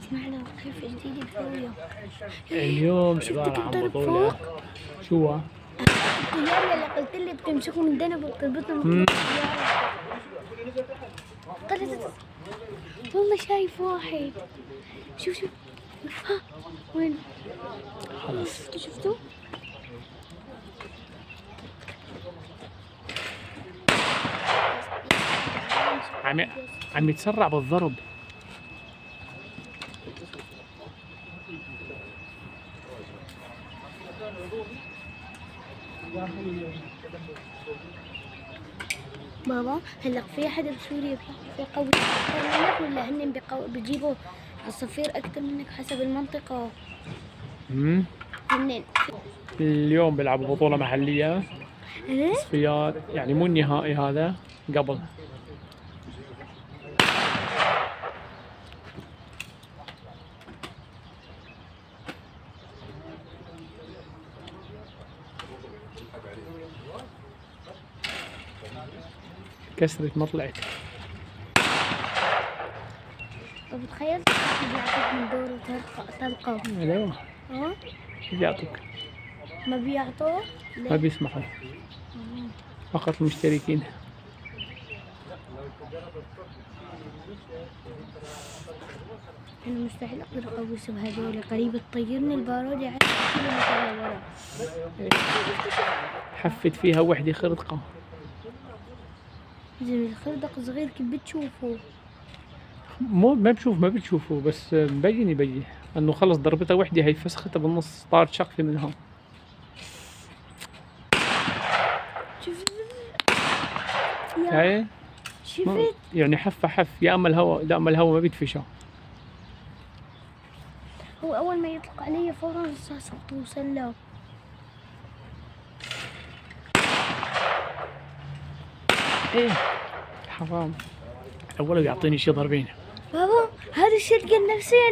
اسمع له كيف جديد بسويه اليوم عبارة عن بطولة. شو هو؟ الطيارة اللي قلت لي بتمسكه من دنب وبتربطه من الطيارة. والله شايف واحد. شوف ها وين؟ خلص شفتوا؟ عم يتسرع بالضرب. بابا هلا في حدا بسوريا بيقوي أكثر منك ولا هن بيجيبوا عصافير أكثر منك حسب المنطقة؟ هن اليوم بيلعبوا بطولة محلية ايه؟ تصفيات، يعني مو النهائي هذا، قبل. كسرت ما طلعت. طب تخيل بيعطيك من دور وتلقى. ايوه. ها؟ بيعطوك. ما بيعطوه؟ ما بيسمحوا. فقط المشتركين. أنا مستحيل أقدر أقوس بهذول، قريب تطيرني البارودة 10 كيلومتر لورا. حفت فيها وحدة خرطقة. إذا الخردق صغير كيف بتشوفه؟ ما بتشوفه بس مبين انه خلص ضربتها وحدة، هي فسختها بالنص، طارت شقفة منها. شفت؟ هاي شفت؟ يعني حف يا اما الهواء، لا اما الهواء ما بيدفشها. هو أول ما يطلق علي فورا رصاصة توصل له. ايه حرام، اولا بيعطيني شي ضربين. بابا هذا الشتقة النفسية